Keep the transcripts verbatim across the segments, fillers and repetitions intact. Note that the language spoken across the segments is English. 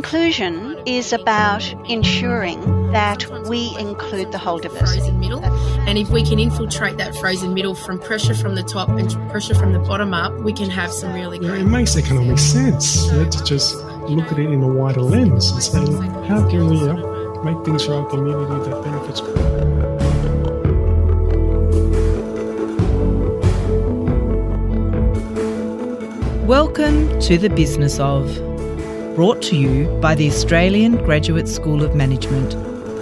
Inclusion is about ensuring that we include the whole diversity. Frozen middle. And if we can infiltrate that frozen middle from pressure from the top and pressure from the bottom up, we can have some really great... Yeah, it makes economic sense yeah, to just look at it in a wider lens and say, how can we uh, make things for our community that benefits people? Welcome to The Business Of, brought to you by the Australian Graduate School of Management.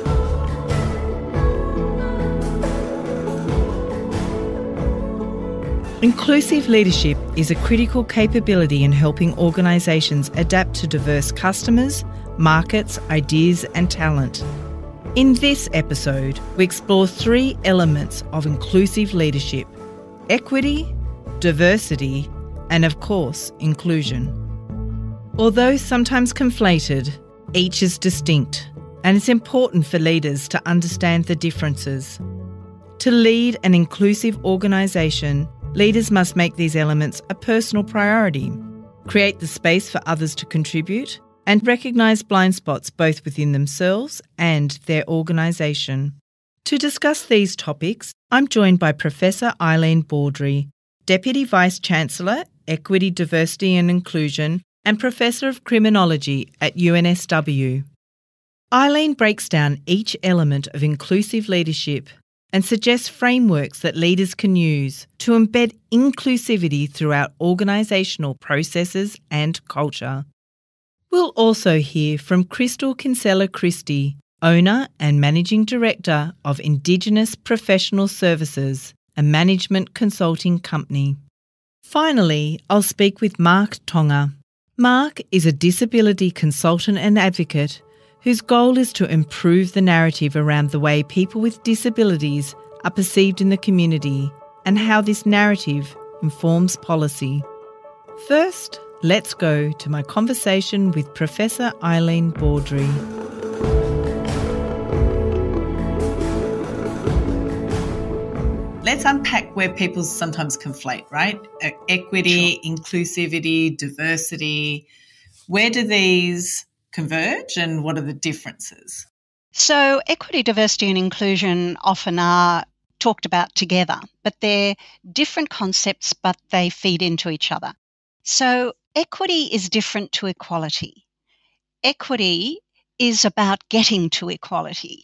Inclusive leadership is a critical capability in helping organisations adapt to diverse customers, markets, ideas and talent. In this episode, we explore three elements of inclusive leadership: equity, diversity, and of course, inclusion. Although sometimes conflated, each is distinct, and it's important for leaders to understand the differences. To lead an inclusive organisation, leaders must make these elements a personal priority, create the space for others to contribute, and recognise blind spots both within themselves and their organisation. To discuss these topics, I'm joined by Professor Eileen Baldry, Deputy Vice-Chancellor, Equity, Diversity and Inclusion, and Professor of Criminology at U N S W. Eileen breaks down each element of inclusive leadership and suggests frameworks that leaders can use to embed inclusivity throughout organisational processes and culture. We'll also hear from Crystal Kinsella-Christie, owner and Managing Director of Indigenous Professional Services, a management consulting company. Finally, I'll speak with Mark Tonga. Mark is a disability consultant and advocate whose goal is to improve the narrative around the way people with disabilities are perceived in the community and how this narrative informs policy. First, let's go to my conversation with Professor Eileen Baldry. Let's unpack where people sometimes conflate, right? Equity, sure. Inclusivity, diversity. Where do these converge and what are the differences? So equity, diversity and inclusion often are talked about together, but they're different concepts, but they feed into each other. So equity is different to equality. Equity is about getting to equality.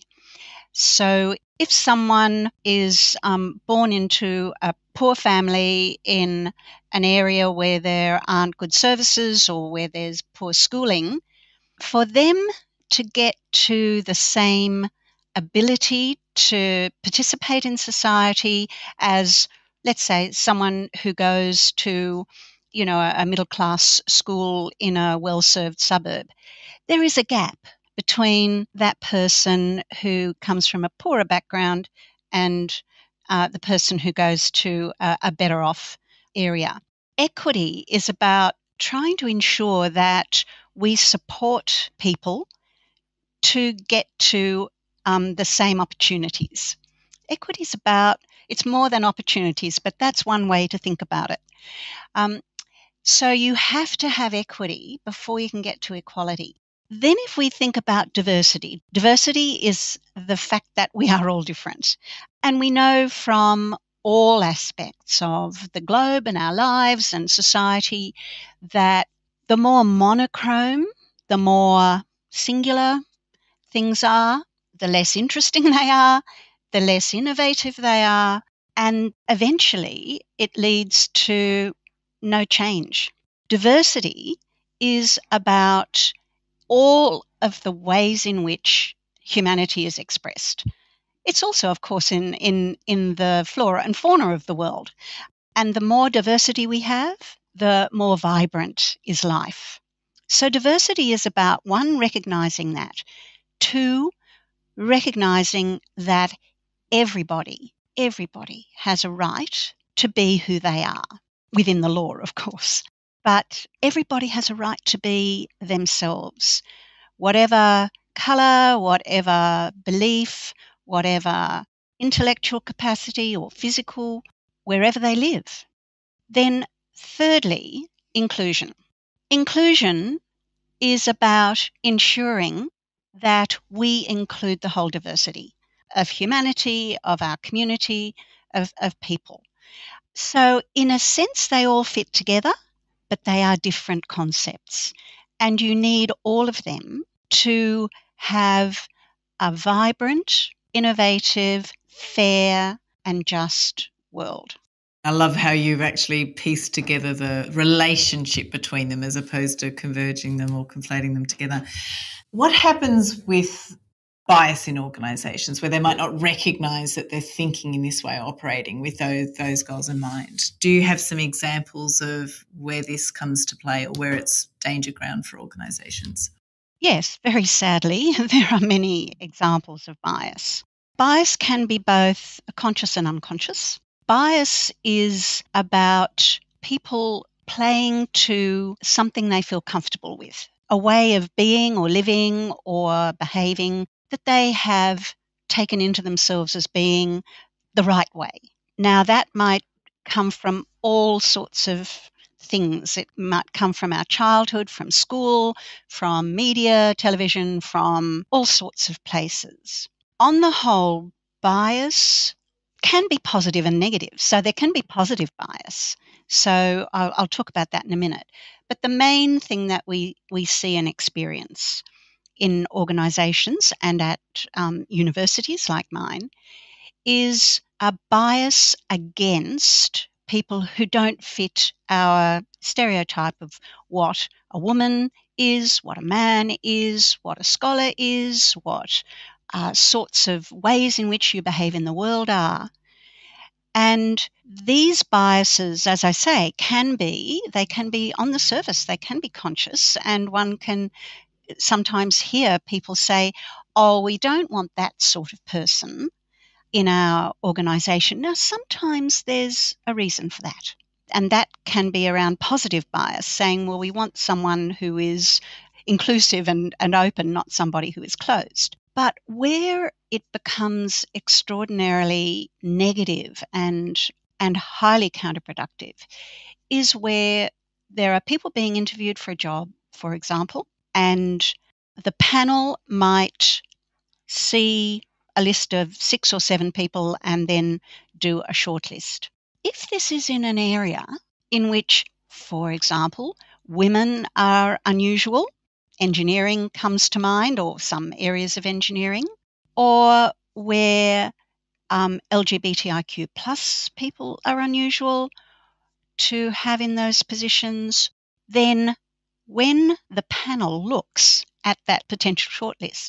So if someone is um, born into a poor family in an area where there aren't good services or where there's poor schooling, for them to get to the same ability to participate in society as, let's say, someone who goes to, you know, a middle-class school in a well-served suburb, there is a gap between that person who comes from a poorer background and uh, the person who goes to a, a better off area. Equity is about trying to ensure that we support people to get to um, the same opportunities. Equity is about, it's more than opportunities, but that's one way to think about it. Um, so you have to have equity before you can get to equality. Then if we think about diversity, diversity is the fact that we are all different. And we know from all aspects of the globe and our lives and society that the more monochrome, the more singular things are, the less interesting they are, the less innovative they are, and eventually it leads to no change. Diversity is about all of the ways in which humanity is expressed. It's also, of course, in, in, in the flora and fauna of the world. And the more diversity we have, the more vibrant is life. So diversity is about, one, recognising that, two, recognising that everybody, everybody has a right to be who they are, within the law, of course. But everybody has a right to be themselves, whatever colour, whatever belief, whatever intellectual capacity or physical, wherever they live. Then thirdly, inclusion. Inclusion is about ensuring that we include the whole diversity of humanity, of our community, of, of people. So in a sense, they all fit together, but they are different concepts. And you need all of them to have a vibrant, innovative, fair, and just world. I love how you've actually pieced together the relationship between them as opposed to converging them or conflating them together. What happens with bias in organisations where they might not recognise that they're thinking in this way, operating with those, those goals in mind? Do you have some examples of where this comes to play or where it's danger ground for organisations? Yes, very sadly, there are many examples of bias. Bias can be both conscious and unconscious. Bias is about people playing to something they feel comfortable with, a way of being or living or behaving that they have taken into themselves as being the right way. Now, that might come from all sorts of things. It might come from our childhood, from school, from media, television, from all sorts of places. On the whole, bias can be positive and negative. So there can be positive bias. So I'll, I'll talk about that in a minute. But the main thing that we, we see and experience in organisations and at um, universities like mine is a bias against people who don't fit our stereotype of what a woman is, what a man is, what a scholar is, what uh, sorts of ways in which you behave in the world are. And these biases, as I say, can be, they can be on the surface, they can be conscious, and one can sometimes hear people say, oh, we don't want that sort of person in our organisation. Now, sometimes there's a reason for that. And that can be around positive bias, saying, well, we want someone who is inclusive and, and open, not somebody who is closed. But where it becomes extraordinarily negative and, and highly counterproductive is where there are people being interviewed for a job, for example, and the panel might see a list of six or seven people and then do a short list. If this is in an area in which, for example, women are unusual, engineering comes to mind, or some areas of engineering, or where um, L G B T I Q plus people are unusual to have in those positions, then when the panel looks at that potential shortlist,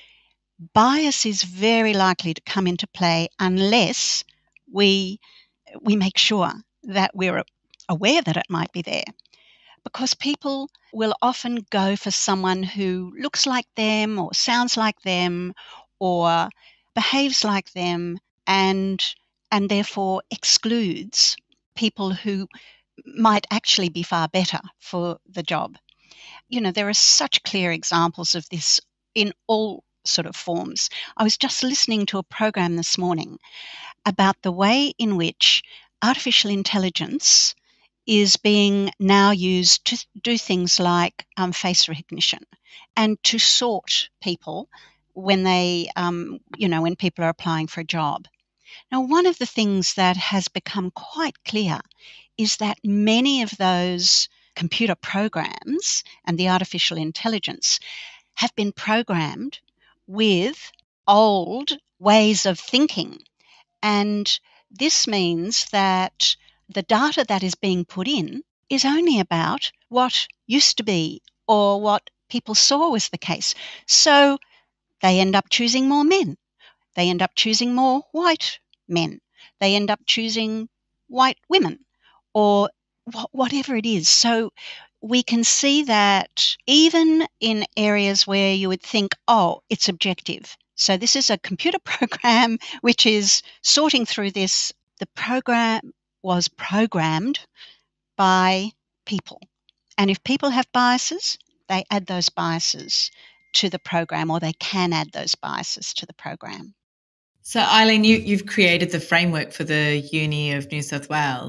bias is very likely to come into play unless we we make sure that we're aware that it might be there. Because people will often go for someone who looks like them or sounds like them or behaves like them and and therefore excludes people who might actually be far better for the job. You know, there are such clear examples of this in all sort of forms. I was just listening to a program this morning about the way in which artificial intelligence is being now used to do things like um, face recognition and to sort people when they, um, you know, when people are applying for a job. Now, one of the things that has become quite clear is that many of those computer programs and the artificial intelligence have been programmed with old ways of thinking. And this means that the data that is being put in is only about what used to be or what people saw was the case. So they end up choosing more men. They end up choosing more white men. They end up choosing white women or wh- whatever it is. So we can see that even in areas where you would think, oh, it's objective. So this is a computer program which is sorting through this. The program was programmed by people. And if people have biases, they add those biases to the program, or they can add those biases to the program. So, Eileen, you, you've created the framework for the Uni of New South Wales.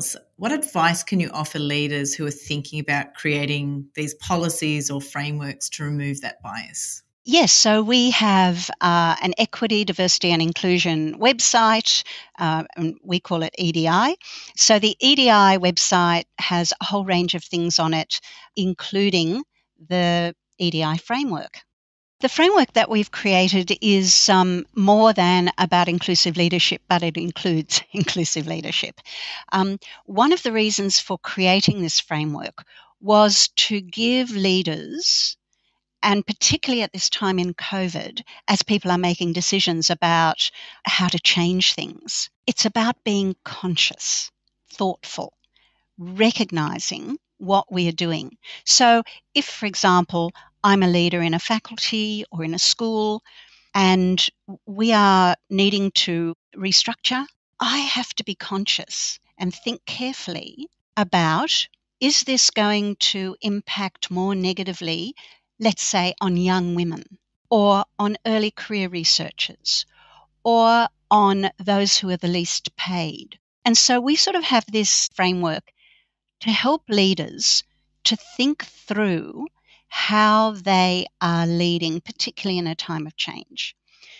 What advice can you offer leaders who are thinking about creating these policies or frameworks to remove that bias? Yes, so we have uh, an equity, diversity and inclusion website, uh, and we call it E D I. So the E D I website has a whole range of things on it, including the E D I framework. The framework that we've created is um, more than about inclusive leadership, but it includes inclusive leadership. Um, one of the reasons for creating this framework was to give leaders, and particularly at this time in COVID, as people are making decisions about how to change things, it's about being conscious, thoughtful, recognizing what we are doing. So if, for example, I'm a leader in a faculty or in a school and we are needing to restructure, I have to be conscious and think carefully about, is this going to impact more negatively, let's say, on young women or on early career researchers or on those who are the least paid? And so we sort of have this framework to help leaders to think through how they are leading, particularly in a time of change.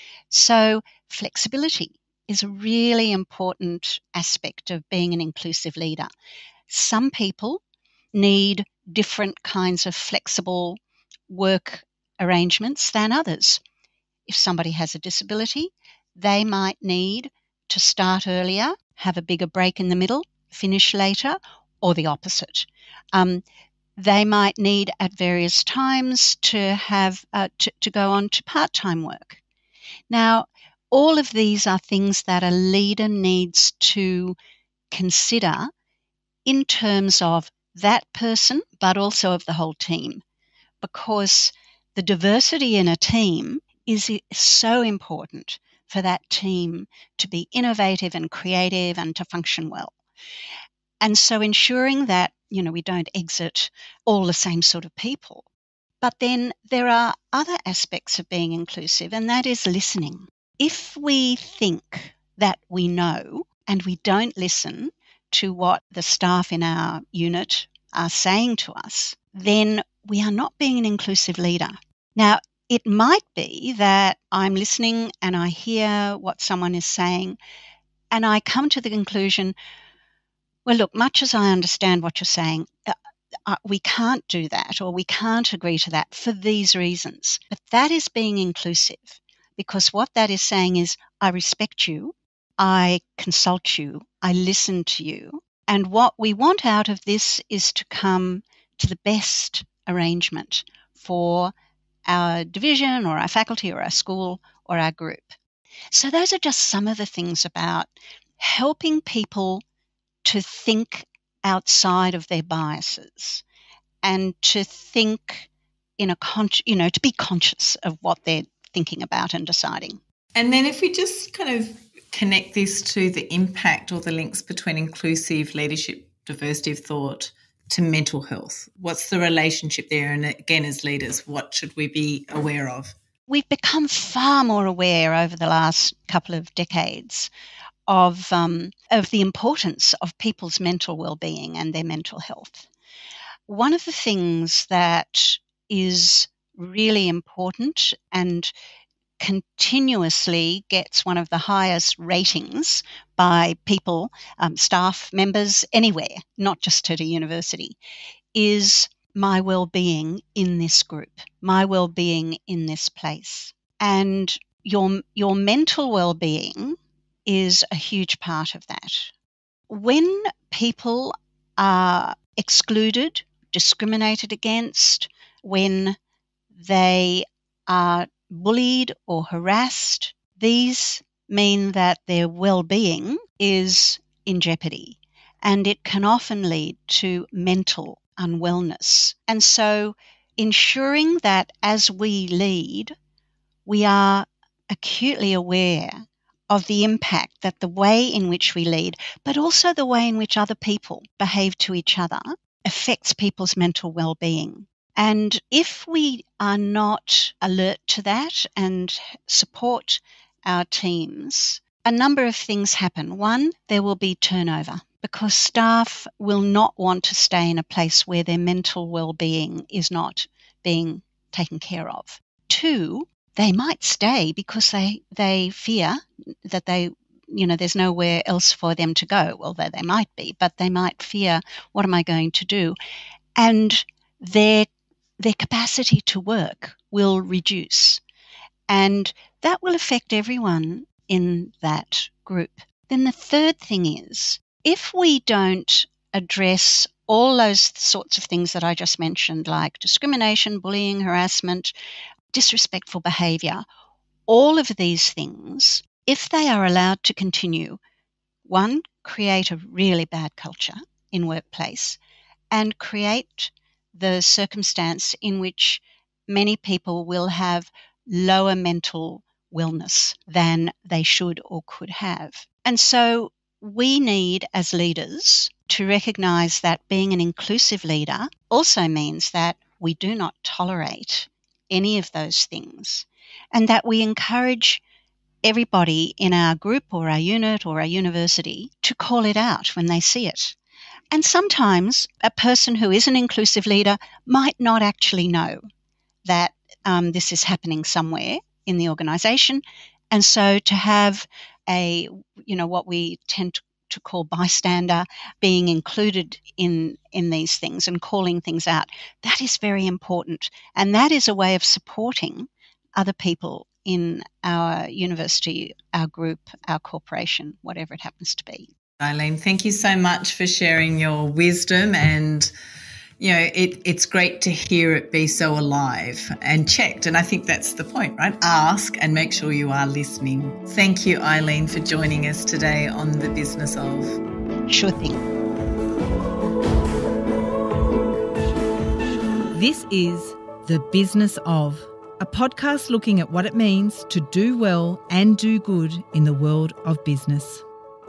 So flexibility is a really important aspect of being an inclusive leader. Some people need different kinds of flexible work arrangements than others. If somebody has a disability, they might need to start earlier, have a bigger break in the middle, finish later, or the opposite. Um, they might need at various times to have uh, to, to go on to part-time work. Now, all of these are things that a leader needs to consider in terms of that person, but also of the whole team, because the diversity in a team is so important for that team to be innovative and creative and to function well. And so ensuring that, you know, we don't exit all the same sort of people. But then there are other aspects of being inclusive, and that is listening. If we think that we know and we don't listen to what the staff in our unit are saying to us, then we are not being an inclusive leader. Now, it might be that I'm listening and I hear what someone is saying and I come to the conclusion, well, look, much as I understand what you're saying, uh, uh, we can't do that or we can't agree to that for these reasons. But that is being inclusive, because what that is saying is I respect you, I consult you, I listen to you, and what we want out of this is to come to the best arrangement for our division or our faculty or our school or our group. So those are just some of the things about helping people to think outside of their biases and to think in a con- you know, to be conscious of what they're thinking about and deciding. And then if we just kind of connect this to the impact or the links between inclusive leadership, diversity of thought to mental health, what's the relationship there? And again, as leaders, what should we be aware of? We've become far more aware over the last couple of decades of um, of the importance of people's mental well-being and their mental health. One of the things that is really important and continuously gets one of the highest ratings by people, um, staff members anywhere, not just at a university, is my well-being in this group, my well-being in this place. And your your mental well-being is a huge part of that. When people are excluded, discriminated against, when they are bullied or harassed, these mean that their well-being is in jeopardy, and it can often lead to mental unwellness. And so ensuring that as we lead, we are acutely aware of the impact that the way in which we lead, but also the way in which other people behave to each other, affects people's mental well-being. And if we are not alert to that and support our teams, a number of things happen. One, there will be turnover. because staff will not want to stay in a place where their mental well-being is not being taken care of. Two, they might stay because they, they fear that they, you know, there's nowhere else for them to go. Well, there they might be, but they might fear, what am I going to do? And their, their capacity to work will reduce. And that will affect everyone in that group. Then the third thing is, if we don't address all those sorts of things that I just mentioned, like discrimination, bullying, harassment, disrespectful behaviour, all of these things, if they are allowed to continue, one, create a really bad culture in workplace and create the circumstance in which many people will have lower mental wellness than they should or could have. And so we need, as leaders, to recognise that being an inclusive leader also means that we do not tolerate any of those things, and that we encourage everybody in our group or our unit or our university to call it out when they see it. And sometimes a person who is an inclusive leader might not actually know that um, this is happening somewhere in the organisation. And so to have a, you know, what we tend to to call bystander being included in, in these things and calling things out, that is very important. And that is a way of supporting other people in our university, our group, our corporation, whatever it happens to be. Eileen, thank you so much for sharing your wisdom, and you know, it, it's great to hear it be so alive and checked. And I think that's the point, right? Ask and make sure you are listening. Thank you, Eileen, for joining us today on The Business Of. Sure thing. This is The Business Of, a podcast looking at what it means to do well and do good in the world of business.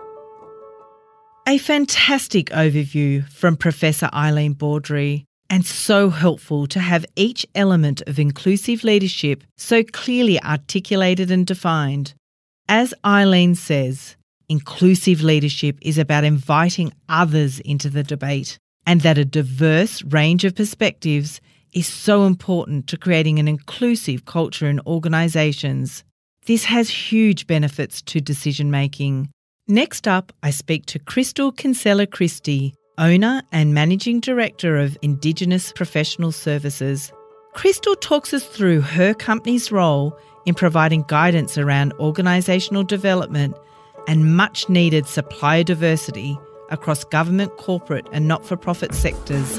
A fantastic overview from Professor Eileen Baldry, and so helpful to have each element of inclusive leadership so clearly articulated and defined. As Eileen says, inclusive leadership is about inviting others into the debate, and that a diverse range of perspectives is so important to creating an inclusive culture in organisations. This has huge benefits to decision making. Next up, I speak to Crystal Kinsella Christie, owner and managing director of Indigenous Professional Services. Crystal talks us through her company's role in providing guidance around organisational development and much needed supplier diversity across government, corporate and not-for-profit sectors.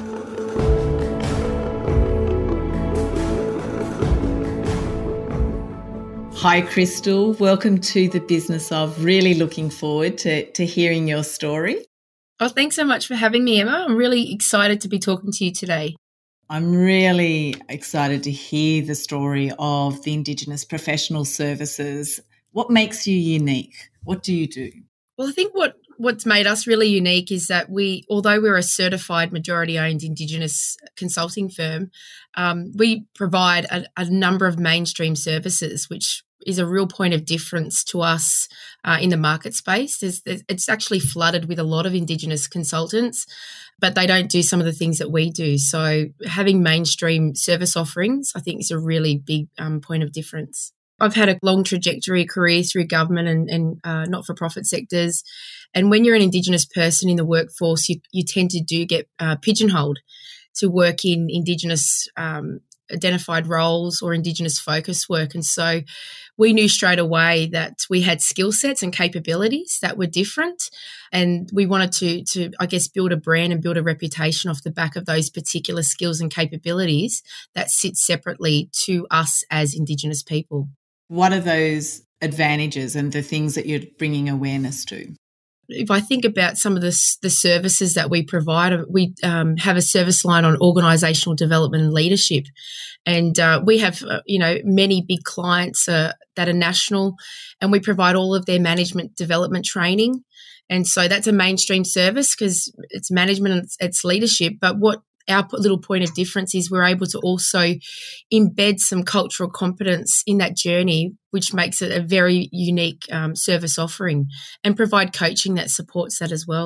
Hi, Crystal. Welcome to The Business Of. Really looking forward to, to hearing your story. Oh, thanks so much for having me, Emma. I'm really excited to be talking to you today. I'm really excited to hear the story of the Indigenous Professional Services. What makes you unique? What do you do? Well, I think what, what's made us really unique is that we, although we're a certified majority-owned Indigenous consulting firm, um, we provide a, a number of mainstream services, which is a real point of difference to us uh, in the market space. There's, there's, it's actually flooded with a lot of Indigenous consultants, but they don't do some of the things that we do. So having mainstream service offerings, I think, is a really big um, point of difference. I've had a long trajectory career through government and, and uh, not-for-profit sectors. And when you're an Indigenous person in the workforce, you, you tend to do get uh, pigeonholed to work in Indigenous um, identified roles or Indigenous focus work. And so we knew straight away that we had skill sets and capabilities that were different. And we wanted to, to, I guess, build a brand and build a reputation off the back of those particular skills and capabilities that sit separately to us as Indigenous people. What are those advantages and the things that you're bringing awareness to? If I think about some of the, the services that we provide, we um, have a service line on organisational development and leadership. And uh, we have, uh, you know, many big clients uh, that are national, and we provide all of their management development training. And so that's a mainstream service because it's management and it's, it's leadership. But what our little point of difference is we're able to also embed some cultural competence in that journey, which makes it a very unique um, service offering, and provide coaching that supports that as well.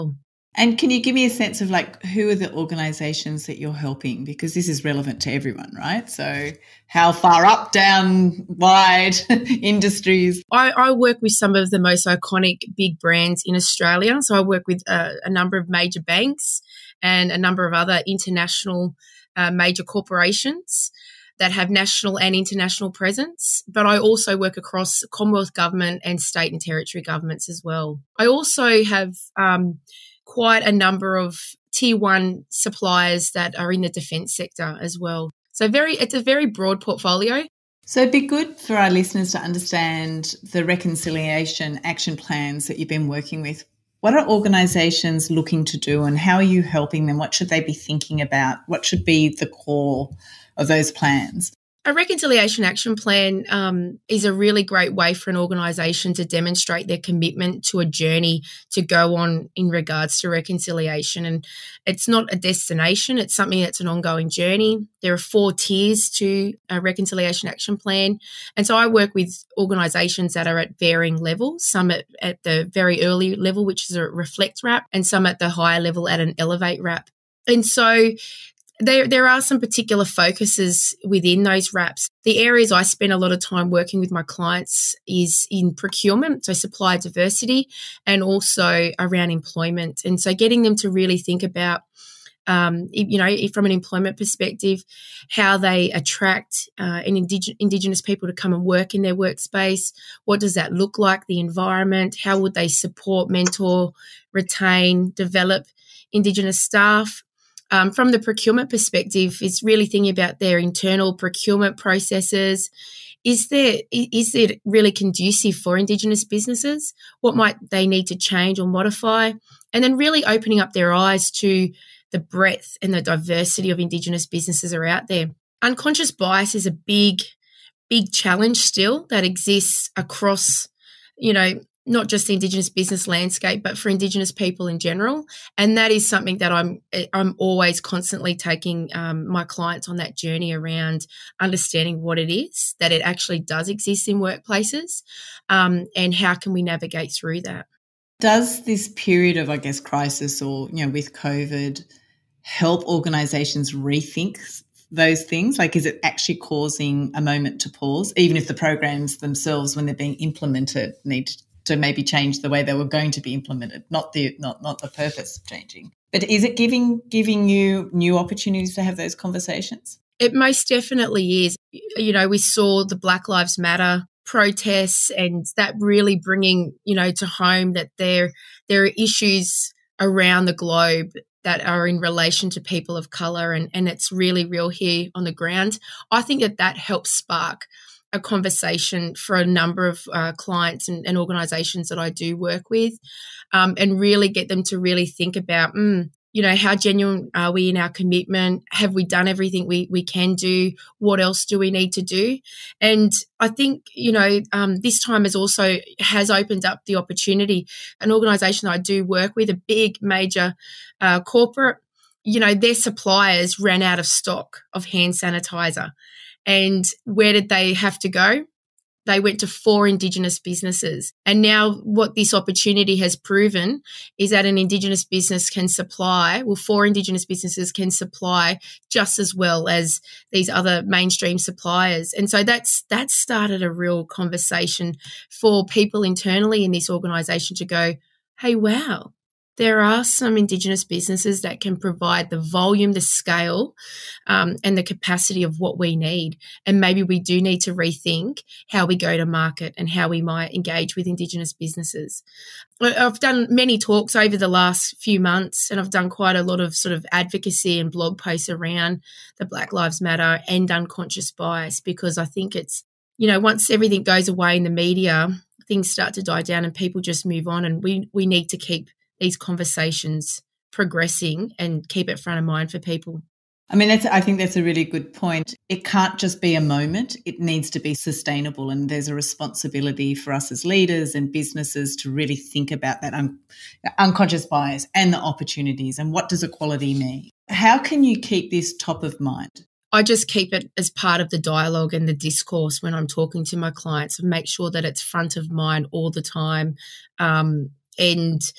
And can you give me a sense of like who are the organisations that you're helping? Because this is relevant to everyone, right? So how far up, down, wide, industries? I, I work with some of the most iconic big brands in Australia. So I work with a, a number of major banks and a number of other international uh, major corporations that have national and international presence. But I also work across Commonwealth government and state and territory governments as well. I also have um, quite a number of tier one suppliers that are in the defence sector as well. So very, it's a very broad portfolio. So it'd be good for our listeners to understand the reconciliation action plans that you've been working with. What are organisations looking to do and how are you helping them? What should they be thinking about? What should be the core of those plans? A reconciliation action plan um, is a really great way for an organisation to demonstrate their commitment to a journey to go on in regards to reconciliation. And it's not a destination, it's something that's an ongoing journey. There are four tiers to a reconciliation action plan. And so I work with organisations that are at varying levels, some at, at the very early level, which is a reflect wrap, and some at the higher level at an elevate wrap. And so There, there are some particular focuses within those wraps. The areas I spend a lot of time working with my clients is in procurement, so supply diversity, and also around employment. And so getting them to really think about, um, you know, from an employment perspective, how they attract uh, an indig- Indigenous people to come and work in their workspace. What does that look like, the environment? How would they support, mentor, retain, develop Indigenous staff? Um, from the procurement perspective, it's really thinking about their internal procurement processes. Is there is it really conducive for Indigenous businesses? What might they need to change or modify? And then really opening up their eyes to the breadth and the diversity of Indigenous businesses are out there. Unconscious bias is a big, big challenge still that exists across, you know, not just the Indigenous business landscape, but for Indigenous people in general. And that is something that I'm I'm always constantly taking um, my clients on that journey around understanding what it is, that it actually does exist in workplaces, um, and how can we navigate through that. Does this period of, I guess, crisis or, you know, with COVID help organisations rethink those things? Like, is it actually causing a moment to pause, even if the programs themselves, when they're being implemented, need to to maybe change the way they were going to be implemented, not the not not the purpose of changing. But is it giving giving you new opportunities to have those conversations? It most definitely is. You know, we saw the Black Lives Matter protests, and that really bringing, you know, to home that there there are issues around the globe that are in relation to people of colour, and, and it's really real here on the ground. I think that that helps spark a conversation for a number of uh, clients and, and organisations that I do work with, um, and really get them to really think about, mm, you know, how genuine are we in our commitment? Have we done everything we, we can do? What else do we need to do? And I think, you know, um, this time has also has opened up the opportunity. An organisation that I do work with, a big major uh, corporate, you know, their suppliers ran out of stock of hand sanitizer. And where did they have to go? They went to four Indigenous businesses. And now what this opportunity has proven is that an Indigenous business can supply, well, four Indigenous businesses can supply just as well as these other mainstream suppliers. And so that's that's started a real conversation for people internally in this organisation to go, hey, wow, there are some Indigenous businesses that can provide the volume, the scale, um, and the capacity of what we need. And maybe we do need to rethink how we go to market and how we might engage with Indigenous businesses. I've done many talks over the last few months, and I've done quite a lot of sort of advocacy and blog posts around the Black Lives Matter and unconscious bias, because I think it's, you know, once everything goes away in the media, things start to die down and people just move on, and we we need to keep these conversations progressing and keep it front of mind for people. I mean, that's, I think that's a really good point. It can't just be a moment. It needs to be sustainable, and there's a responsibility for us as leaders and businesses to really think about that un- unconscious bias and the opportunities and what does equality mean. How can you keep this top of mind? I just keep it as part of the dialogue and the discourse when I'm talking to my clients, and make sure that it's front of mind all the time, um, and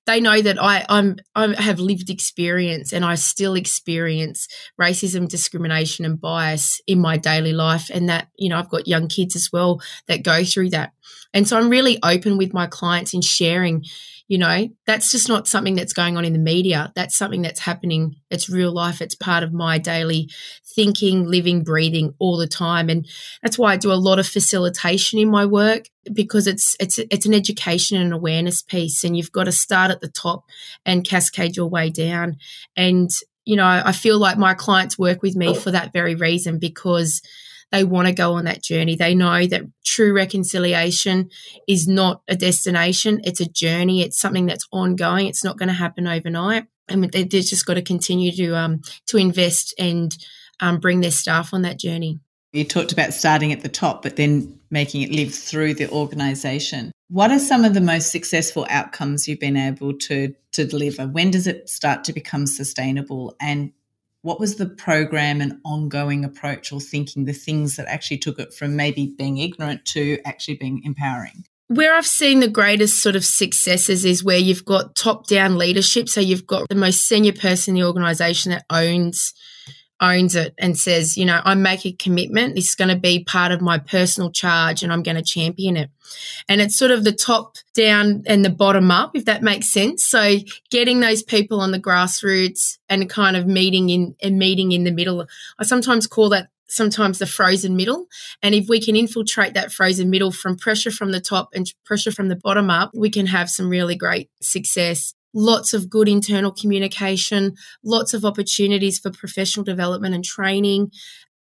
they know that I I'm I have lived experience, and I still experience racism, discrimination and bias in my daily life, and that, you know, I've got young kids as well that go through that. And so I'm really open with my clients in sharing, you know, that's just not something that's going on in the media. That's something that's happening. It's real life. It's part of my daily thinking, living, breathing all the time. And that's why I do a lot of facilitation in my work, because it's it's it's an education and awareness piece, and you've got to start at the top and cascade your way down. And, you know, I feel like my clients work with me for that very reason, because they want to go on that journey. They know that true reconciliation is not a destination. It's a journey. It's something that's ongoing. It's not going to happen overnight. And they've just got to continue to um, to invest and um, bring their staff on that journey. You talked about starting at the top, but then making it live through the organisation. What are some of the most successful outcomes you've been able to, to deliver? When does it start to become sustainable? And what was the program and ongoing approach or thinking, the things that actually took it from maybe being ignorant to actually being empowering? Where I've seen the greatest sort of successes is where you've got top-down leadership. So you've got the most senior person in the organisation that owns owns it and says, you know, I make a commitment. This is going to be part of my personal charge, and I'm going to champion it. And it's sort of the top down and the bottom up, if that makes sense. So getting those people on the grassroots and kind of meeting in and meeting in the middle. I sometimes call that sometimes the frozen middle. And if we can infiltrate that frozen middle from pressure from the top and pressure from the bottom up, we can have some really great success. Lots of good internal communication, lots of opportunities for professional development and training,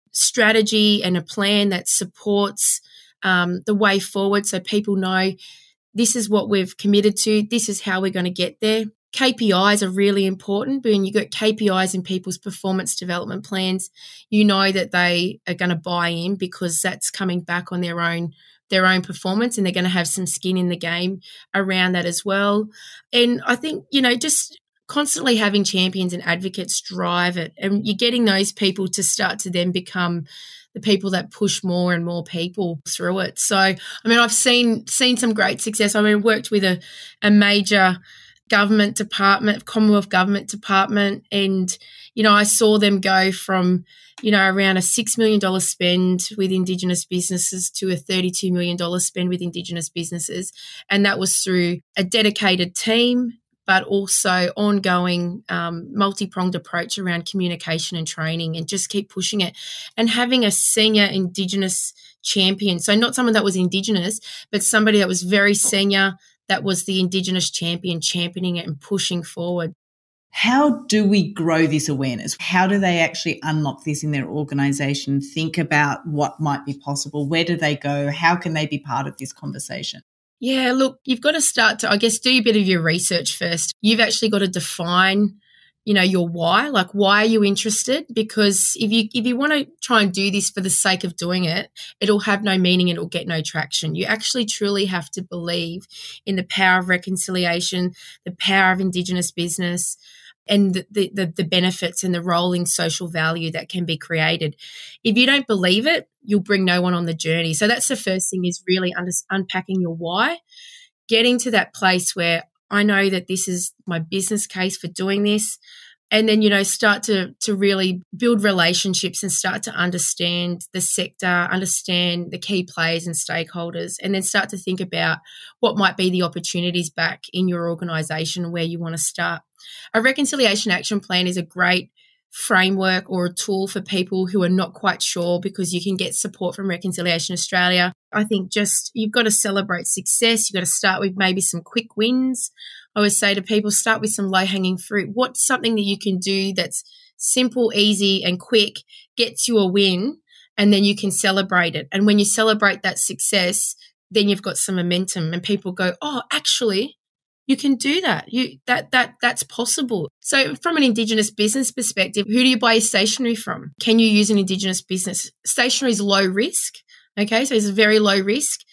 strategy and a plan that supports um, the way forward, so people know this is what we've committed to, this is how we're going to get there. K P Is are really important. When you've got K P Is in people's performance development plans, you know that they are going to buy in, because that's coming back on their own their own performance, and they're going to have some skin in the game around that as well. And I think, you know, just constantly having champions and advocates drive it, and you're getting those people to start to then become the people that push more and more people through it. So, I mean, I've seen seen some great success. I mean, I worked with a, a major government department, Commonwealth government department, and, you know, I saw them go from, you know, around a six million dollars spend with Indigenous businesses to a thirty-two million dollars spend with Indigenous businesses. And that was through a dedicated team, but also ongoing um, multi-pronged approach around communication and training, and just keep pushing it. And having a senior Indigenous champion, so not someone that was Indigenous, but somebody that was very senior, that was the Indigenous champion, championing it and pushing forward. How do we grow this awareness? How do they actually unlock this in their organisation, think about what might be possible? Where do they go? How can they be part of this conversation? Yeah, look, you've got to start to, I guess, do a bit of your research first. You've actually got to define, you know, your why. Like, why are you interested? Because if you if you want to try and do this for the sake of doing it, it'll have no meaning and it'll get no traction. You actually truly have to believe in the power of reconciliation, the power of Indigenous business, and the, the, the benefits and the rolling social value that can be created. If you don't believe it, you'll bring no one on the journey. So that's the first thing, is really under, unpacking your why, getting to that place where I know that this is my business case for doing this. And then, you know, start to to really build relationships and start to understand the sector, understand the key players and stakeholders, and then start to think about what might be the opportunities back in your organisation where you want to start. A reconciliation action plan is a great framework or a tool for people who are not quite sure, because you can get support from Reconciliation Australia. I think just you've got to celebrate success. You've got to start with maybe some quick wins. I always say to people, start with some low-hanging fruit. What's something that you can do that's simple, easy and quick, gets you a win, and then you can celebrate it. And when you celebrate that success, then you've got some momentum and people go, oh, actually, you can do that. You that that that's possible. So from an Indigenous business perspective, who do you buy your stationery from? Can you use an Indigenous business? Stationery is low risk, okay? So it's very low risk.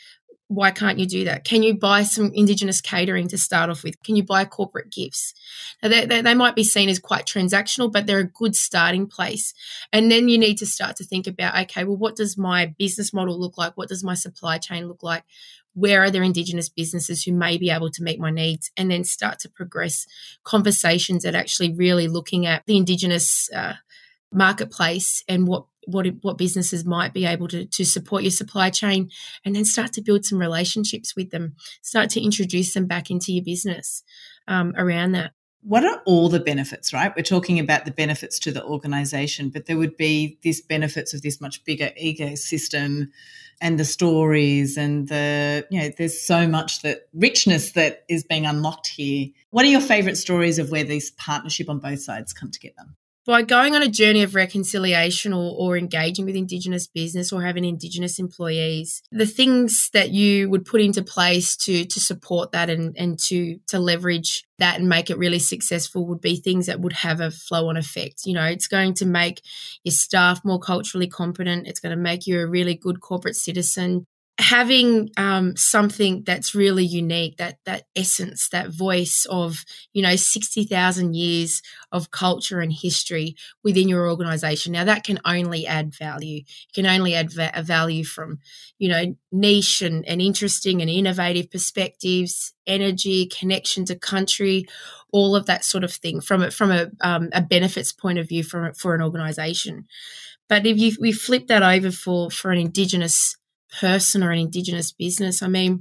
Why can't you do that? Can you buy some Indigenous catering to start off with? Can you buy corporate gifts? Now, they, they, they might be seen as quite transactional, but they're a good starting place. And then you need to start to think about, okay, well, what does my business model look like? What does my supply chain look like? Where are there Indigenous businesses who may be able to meet my needs? And then start to progress conversations that actually really looking at the Indigenous uh, marketplace and what what what businesses might be able to, to support your supply chain, and then start to build some relationships with them, start to introduce them back into your business um, around that. What are all the benefits, right? We're talking about the benefits to the organisation, but there would be these benefits of this much bigger ecosystem and the stories and the, you know, there's so much that richness that is being unlocked here. What are your favourite stories of where this partnership on both sides come together? By going on a journey of reconciliation or, or engaging with Indigenous business or having Indigenous employees, the things that you would put into place to to support that and, and to to leverage that and make it really successful would be things that would have a flow-on effect. You know, it's going to make your staff more culturally competent. It's going to make you a really good corporate citizen. Having um, something that's really unique, that that essence, that voice of, you know, sixty thousand years of culture and history within your organisation. Now, that can only add value. You can only add va- value from, you know, niche and, and interesting and innovative perspectives, energy, connection to country, all of that sort of thing from a, from a, um, a benefits point of view for, for an organisation. But if you, we flip that over for, for an Indigenous person or an Indigenous business, I mean,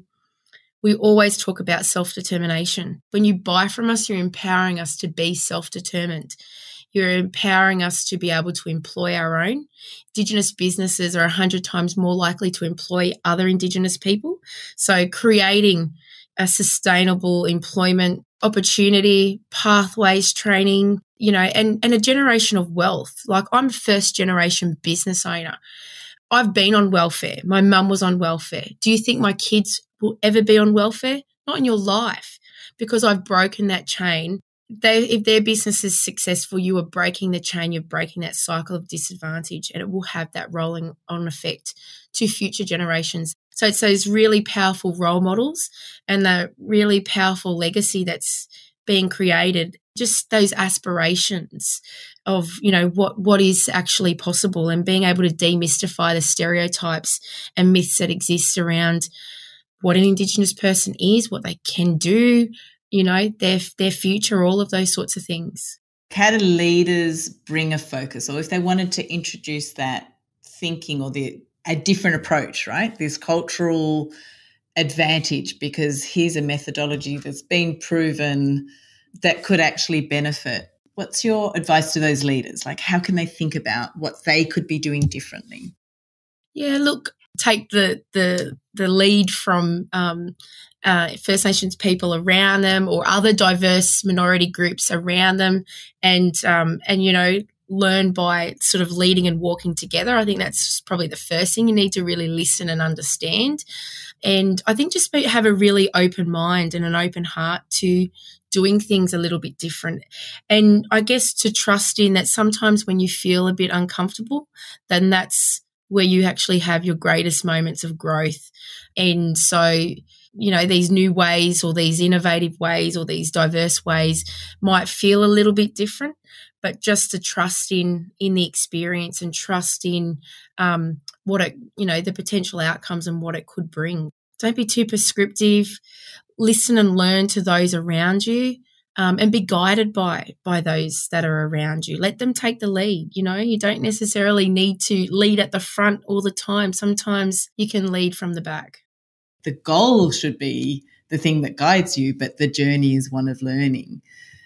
we always talk about self-determination. When you buy from us, you're empowering us to be self-determined. You're empowering us to be able to employ our own. Indigenous businesses are one hundred times more likely to employ other Indigenous people. So creating a sustainable employment opportunity, pathways, training, you know, and, and a generation of wealth. Like, I'm a first generation business owner. I've been on welfare. My mum was on welfare. Do you think my kids will ever be on welfare? Not in your life, because I've broken that chain. They, if their business is successful, you are breaking the chain, you're breaking that cycle of disadvantage, and it will have that rolling on effect to future generations. So it's those really powerful role models and the really powerful legacy that's being created, just those aspirations of, you know, what, what is actually possible, and being able to demystify the stereotypes and myths that exist around what an Indigenous person is, what they can do, you know, their their future, all of those sorts of things. How do leaders bring a focus, or if they wanted to introduce that thinking or the a different approach, right? This cultural advantage, because here's a methodology that's been proven that could actually benefit. What's your advice to those leaders? Like, how can they think about what they could be doing differently? Yeah, look, take the the the lead from um, uh, First Nations people around them, or other diverse minority groups around them, and um, and you know, learn by sort of leading and walking together. I think that's probably the first thing. You need to really listen and understand, and I think just be, have a really open mind and an open heart to doing things a little bit different. And I guess to trust in that sometimes when you feel a bit uncomfortable, then that's where you actually have your greatest moments of growth. And so, you know, these new ways or these innovative ways or these diverse ways might feel a little bit different, but just to trust in in the experience and trust in um, what it, you know, the potential outcomes and what it could bring. Don't be too prescriptive. Listen and learn to those around you, um, and be guided by by those that are around you. Let them take the lead. You know, you don't necessarily need to lead at the front all the time. Sometimes you can lead from the back. The goal should be the thing that guides you, but the journey is one of learning.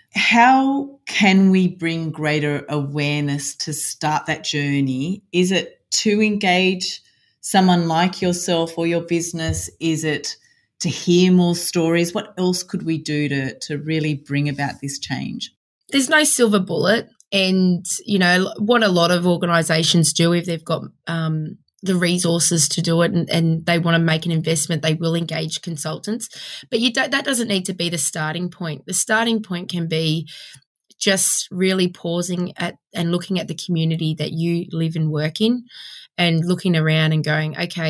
How can we bring greater awareness to start that journey? Is it to engage someone like yourself or your business? Is it to hear more stories? What else could we do to, to really bring about this change? There's no silver bullet. And, you know, what a lot of organisations do, if they've got um, the resources to do it and, and they want to make an investment, they will engage consultants. But you don't, that doesn't need to be the starting point. The starting point can be just really pausing at and looking at the community that you live and work in, and looking around and going, okay,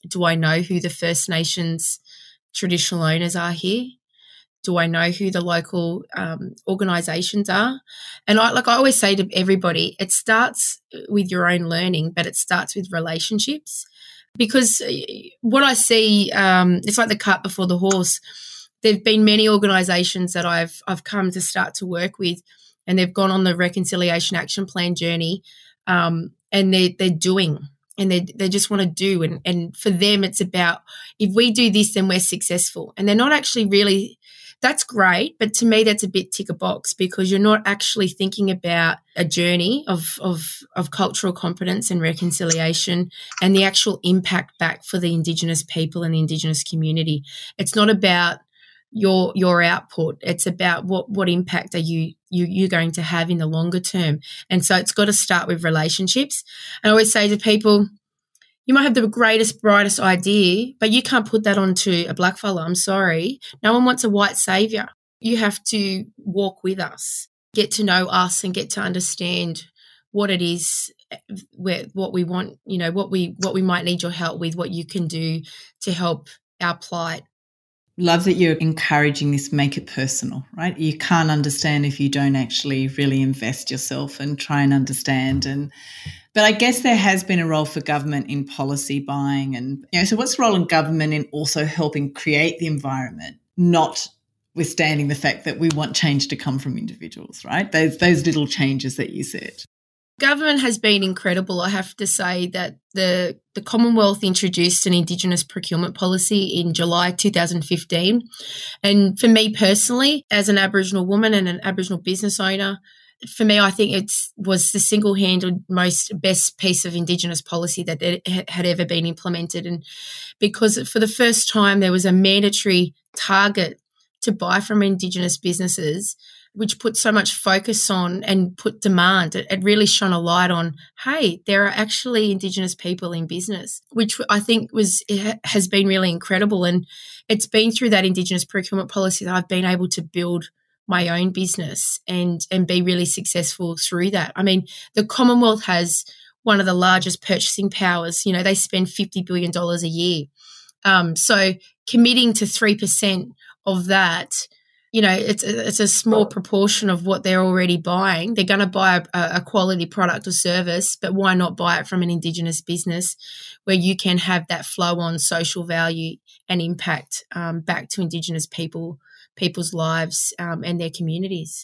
do I know who the First Nations traditional owners are here? Do I know who the local um, organisations are? And I, like I always say to everybody, it starts with your own learning, but it starts with relationships. Because what I see, um, it's like the cart before the horse. There've been many organisations that I've I've come to start to work with, and they've gone on the Reconciliation Action Plan journey, um, and they're they're doing. And they they just want to do. And, and for them, it's about, if we do this, then we're successful. And they're not actually really, that's great. But to me, that's a bit tick a box, because you're not actually thinking about a journey of, of, of cultural competence and reconciliation and the actual impact back for the Indigenous people and the Indigenous community. It's not about your your output. It's about what what impact are you you you're going to have in the longer term. And so it's got to start with relationships. I always say to people, you might have the greatest, brightest idea, but you can't put that onto a blackfella. I'm sorry. No one wants a white saviour. You have to walk with us, get to know us, and get to understand what it is, where, what we want, you know, what we what we might need your help with, what you can do to help our plight. Love that you're encouraging this, make it personal, right? You can't understand if you don't actually really invest yourself and try and understand. And but I guess there has been a role for government in policy buying, and you know, so what's the role in government in also helping create the environment, notwithstanding the fact that we want change to come from individuals, right? Those those little changes that you said. Government has been incredible. I have to say that the, the Commonwealth introduced an Indigenous procurement policy in July two thousand fifteen. And for me personally, as an Aboriginal woman and an Aboriginal business owner, for me, I think it was the single-handed most best piece of Indigenous policy that had ever been implemented. And because for the first time there was a mandatory target to buy from Indigenous businesses, which put so much focus on and put demand. It, it really shone a light on, hey, there are actually Indigenous people in business, which I think was has been really incredible. And it's been through that Indigenous procurement policy that I've been able to build my own business and, and be really successful through that. I mean, the Commonwealth has one of the largest purchasing powers. You know, they spend fifty billion dollars a year. Um, so committing to three percent of that, you know, it's it's a small proportion of what they're already buying. They're going to buy a, a quality product or service, but why not buy it from an Indigenous business where you can have that flow on social value and impact um, back to Indigenous people, people's lives um, and their communities.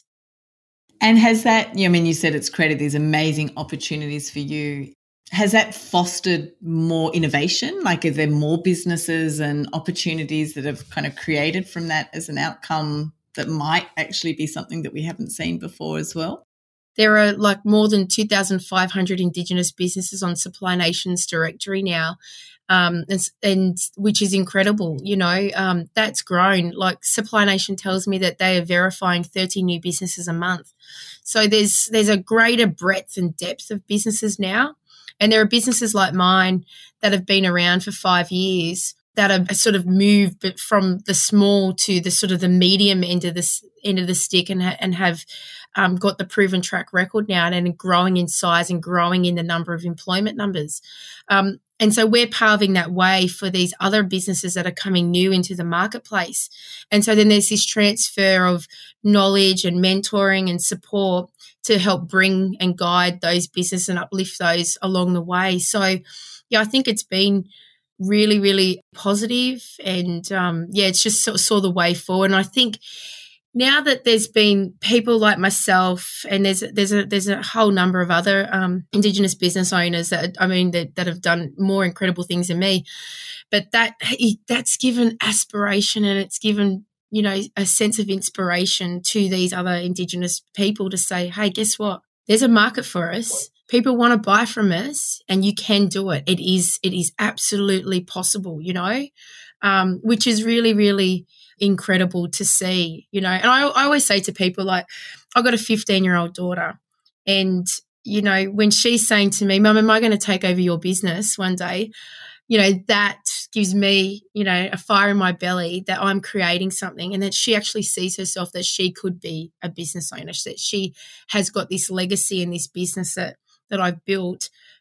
And has that, I mean, you said it's created these amazing opportunities for you. Has that fostered more innovation? Like, are there more businesses and opportunities that have kind of created from that as an outcome that might actually be something that we haven't seen before as well? There are like more than two thousand five hundred Indigenous businesses on Supply Nation's directory now, um, and, and which is incredible. You know, um, that's grown. Like Supply Nation tells me that they are verifying thirty new businesses a month. So there's there's a greater breadth and depth of businesses now. And there are businesses like mine that have been around for five years that have sort of moved from the small to the sort of the medium end of the, end of the stick and, ha- and have um, got the proven track record now and growing in size and growing in the number of employment numbers. Um, and so we're paving that way for these other businesses that are coming new into the marketplace. And so then there's this transfer of knowledge and mentoring and support to help bring and guide those businesses and uplift those along the way. So, yeah, I think it's been really, really positive and, um, yeah, it's just sort of saw the way forward. And I think now that there's been people like myself and there's there's a there's a whole number of other um, Indigenous business owners that I mean that, that have done more incredible things than me, but that that's given aspiration and it's given, you know, a sense of inspiration to these other Indigenous people to say, hey, guess what? There's a market for us. People want to buy from us and you can do it. It is it is absolutely possible, you know, um, which is really, really incredible to see, you know. And I, I always say to people, like, I've got a fifteen-year-old daughter and, you know, when she's saying to me, Mum, am I going to take over your business one day? You know, that gives me, you know, a fire in my belly that I'm creating something and that she actually sees herself that she could be a business owner, that she has got this legacy in this business that, that I've built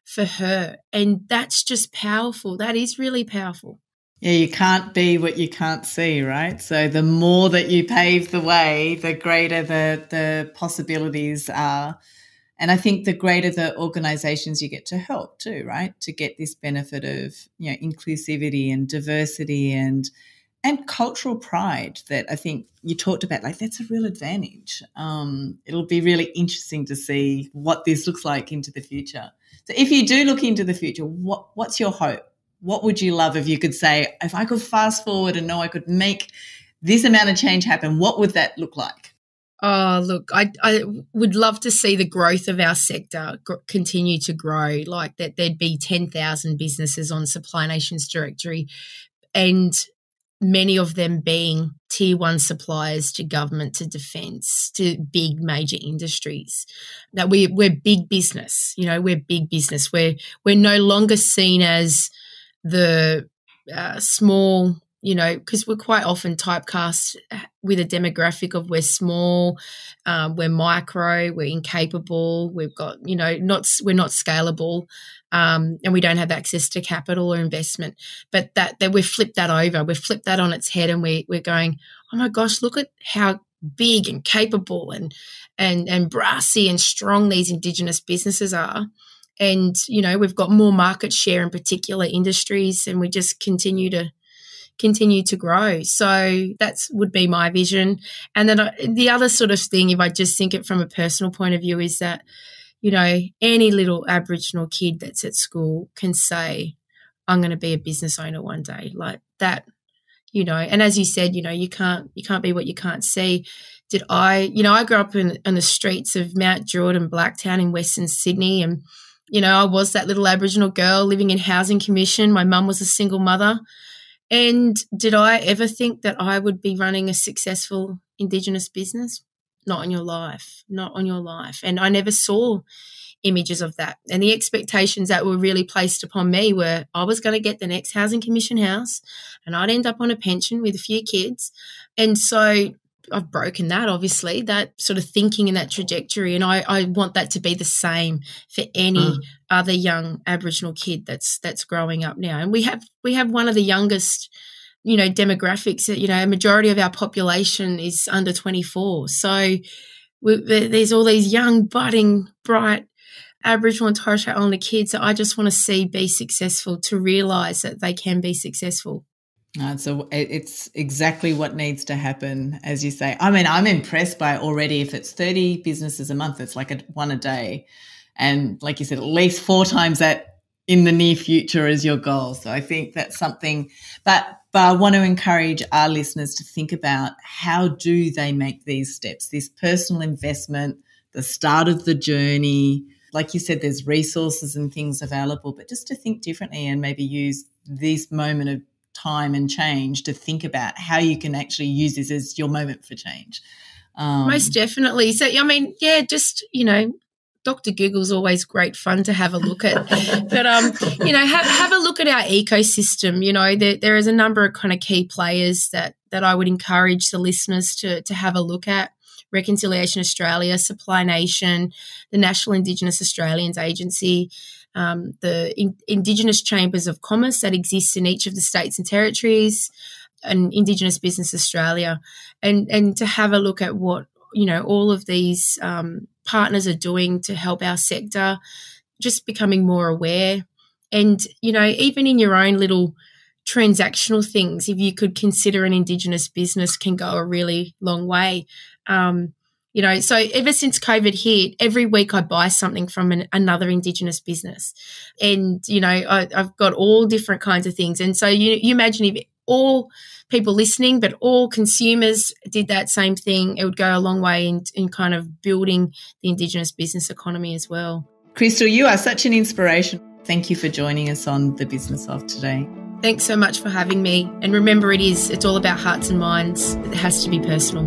for her. And that's just powerful. That is really powerful. Yeah, you can't be what you can't see, right? So the more that you pave the way, the greater the, the possibilities are. And I think the greater the organisations you get to help too, right? To get this benefit of, you know, inclusivity and diversity and and cultural pride that I think you talked about. Like, that's a real advantage. Um, it'll be really interesting to see what this looks like into the future. So if you do look into the future, what what's your hope? What would you love if you could say, if I could fast forward and know I could make this amount of change happen, what would that look like? Oh, look, I, I would love to see the growth of our sector gr- continue to grow, like that there'd be ten thousand businesses on Supply Nations directory, and many of them being tier one suppliers to government, to defence, to big major industries. That we, we're big business, you know, we're big business. We're, we're no longer seen as the uh, small, you know, because we're quite often typecast with a demographic of we're small, um, we're micro, we're incapable, we've got, you know, not we're not scalable, um, and we don't have access to capital or investment. But that that we've flipped that over, we've flipped that on its head, and we we're going, oh my gosh, look at how big and capable and and and brassy and strong these Indigenous businesses are. And, you know, we've got more market share in particular industries, and we just continue to continue to grow. So that's would be my vision. And then I, the other sort of thing, if I just think it from a personal point of view, is that, you know, any little Aboriginal kid that's at school can say, I'm going to be a business owner one day, like that, you know. And as you said, you know, you can't you can't be what you can't see. Did I, you know, I grew up in, in the streets of Mount Druitt and Blacktown in Western Sydney, and you know, I was that little Aboriginal girl living in housing commission. My mum was a single mother. And did I ever think that I would be running a successful Indigenous business? Not on your life, not on your life. And I never saw images of that. And the expectations that were really placed upon me were I was going to get the next housing commission house and I'd end up on a pension with a few kids. And so I've broken that, obviously, that sort of thinking and that trajectory, and I, I want that to be the same for any mm. other young Aboriginal kid that's that's growing up now. And we have we have one of the youngest, you know, demographics. You know, a majority of our population is under twenty-four. So we, there's all these young, budding, bright Aboriginal and Torres Strait Islander kids that I just want to see be successful, to realise that they can be successful. Uh, so it's exactly what needs to happen, as you say. I mean, I'm impressed by already, if it's thirty businesses a month, it's like a, one a day. And like you said, at least four times that in the near future is your goal. So I think that's something. But, but I want to encourage our listeners to think about, how do they make these steps, this personal investment, the start of the journey. Like you said, there's resources and things available, but just to think differently and maybe use this moment of time and change to think about how you can actually use this as your moment for change. Um, Most definitely. So, I mean, yeah, just, you know, Doctor Google's always great fun to have a look at. But, um, you know, have, have a look at our ecosystem. You know, there, there is a number of kind of key players that, that I would encourage the listeners to, to have a look at. Reconciliation Australia, Supply Nation, the National Indigenous Australians Agency, Um, the in, Indigenous Chambers of Commerce that exists in each of the states and territories, and Indigenous Business Australia, and and to have a look at what, you know, all of these um, partners are doing to help our sector, just becoming more aware. And, you know, even in your own little transactional things, if you could consider an Indigenous business, can go a really long way. Um, You know, so ever since COVID hit, every week I buy something from an, another Indigenous business. And, you know, I, I've got all different kinds of things. And so you, you imagine if all people listening, but all consumers did that same thing, it would go a long way in, in kind of building the Indigenous business economy as well. Crystal, you are such an inspiration. Thank you for joining us on The Business Of today. Thanks so much for having me. And remember, it is, it's all about hearts and minds. It has to be personal.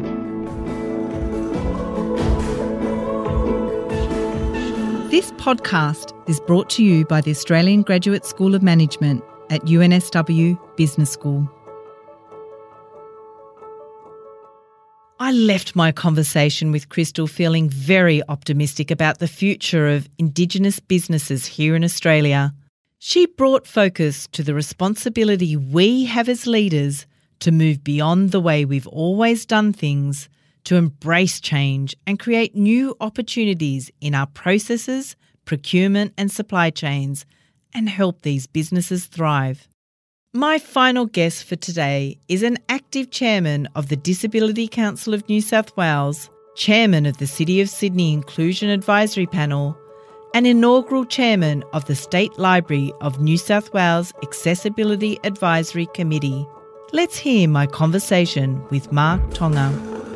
This podcast is brought to you by the Australian Graduate School of Management at U N S W Business School. I left my conversation with Crystal feeling very optimistic about the future of Indigenous businesses here in Australia. She brought focus to the responsibility we have as leaders to move beyond the way we've always done things, to embrace change and create new opportunities in our processes, procurement and supply chains, and help these businesses thrive. My final guest for today is an active chairman of the Disability Council of New South Wales, chairman of the City of Sydney Inclusion Advisory Panel, and inaugural chairman of the State Library of New South Wales Accessibility Advisory Committee. Let's hear my conversation with Mark Tonga.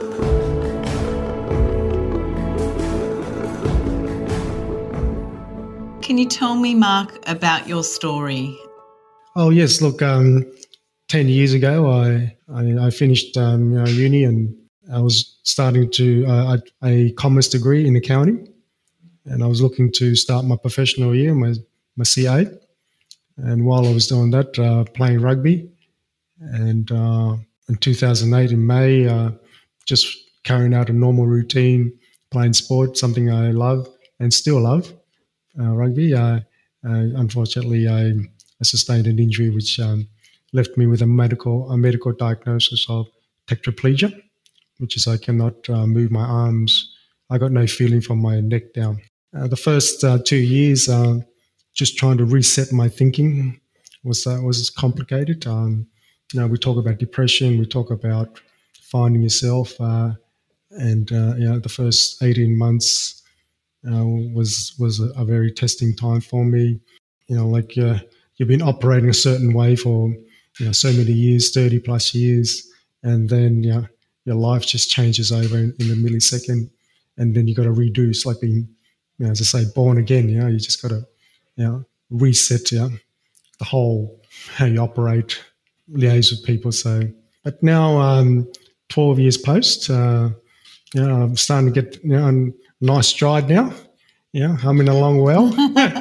Can you tell me, Mark, about your story? Oh yes, look, um, ten years ago, I I, I finished um, you know, uni, and I was starting to uh, I, a commerce degree in accounting, and I was looking to start my professional year, my my C A. And while I was doing that, uh, playing rugby, and uh, in two thousand eight in May, uh, just carrying out a normal routine, playing sport, something I love and still love, uh, rugby. Uh, uh, unfortunately, I. I sustained an injury which um, left me with a medical a medical diagnosis of tetraplegia, which is I cannot uh, move my arms. I got no feeling from my neck down. Uh, the first uh, two years, uh, just trying to reset my thinking was uh, was complicated. Um, you know, we talk about depression, we talk about finding yourself, uh, and uh, you know, the first eighteen months uh, was was a, a very testing time for me. You know, like. Uh, You've been operating a certain way for you know so many years, thirty plus years, and then you know, your life just changes over in, in a millisecond, and then you got to redo. It's like being, you know, as I say, born again. You know, you just got to you know reset you know, the whole how you operate, liaise with people. So, but now, um, twelve years post, uh, you know, I'm starting to get you know a nice stride now. Yeah, humming along well,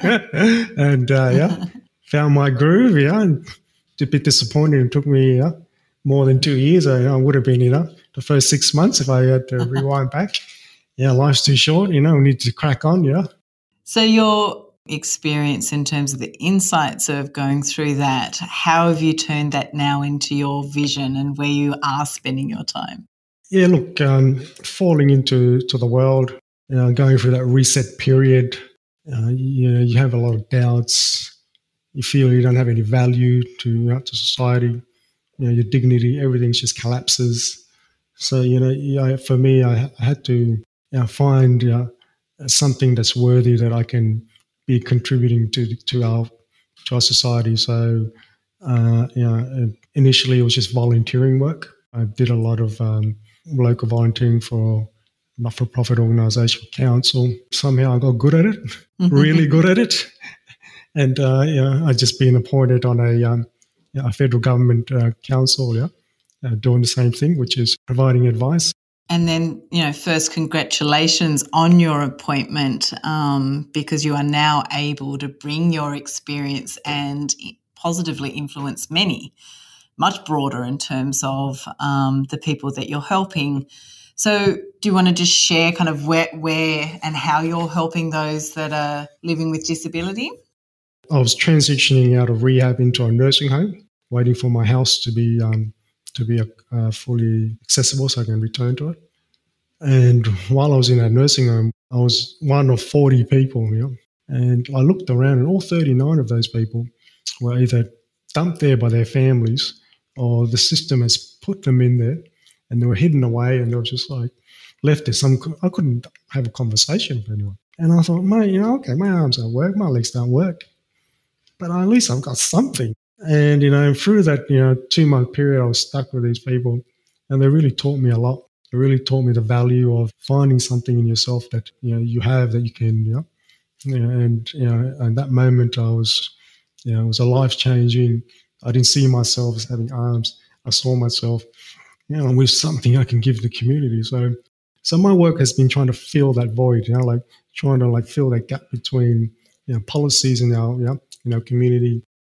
and uh, yeah. Found my groove, yeah, and a bit disappointed. It took me yeah, more than two years. I, I would have been, you know, the first six months if I had to rewind back. Yeah, life's too short, you know, we need to crack on, yeah. So your experience in terms of the insights of going through that, how have you turned that now into your vision and where you are spending your time? Yeah, look, um, falling into to the world, you know, going through that reset period, uh, you know, you have a lot of doubts. You feel you don't have any value to uh, to society, you know, your dignity, everything just collapses. So, you know, yeah, for me, I, I had to you know, find you know, something that's worthy that I can be contributing to to our to our society. So, uh, you know, initially it was just volunteering work. I did a lot of um, local volunteering for not-for-profit organisation, council. Somehow I got good at it, really good at it. And uh, yeah, I just been appointed on a, um, you know, a federal government uh, council, yeah, uh, doing the same thing, which is providing advice. And then, you know, first congratulations on your appointment um, because you are now able to bring your experience and positively influence many, much broader in terms of um, the people that you're helping. So do you want to just share kind of where, where and how you're helping those that are living with disability? I was transitioning out of rehab into a nursing home, waiting for my house to be um, to be uh, fully accessible so I can return to it. And while I was in that nursing home, I was one of forty people, you know, and I looked around and all thirty-nine of those people were either dumped there by their families or the system has put them in there and they were hidden away and they were just like left there. Some I couldn't have a conversation with anyone. And I thought, mate, you know, okay, my arms don't work, my legs don't work, but at least I've got something. And, you know, through that, you know, two-month period, I was stuck with these people and they really taught me a lot. They really taught me the value of finding something in yourself that, you know, you have that you can, you know, you know and, you know, and that moment I was, you know, it was a life-changing. I didn't see myself as having arms. I saw myself, you know, with something I can give the community. So, so my work has been trying to fill that void, you know, like trying to like fill that gap between, you know, policies in our, you know, in our community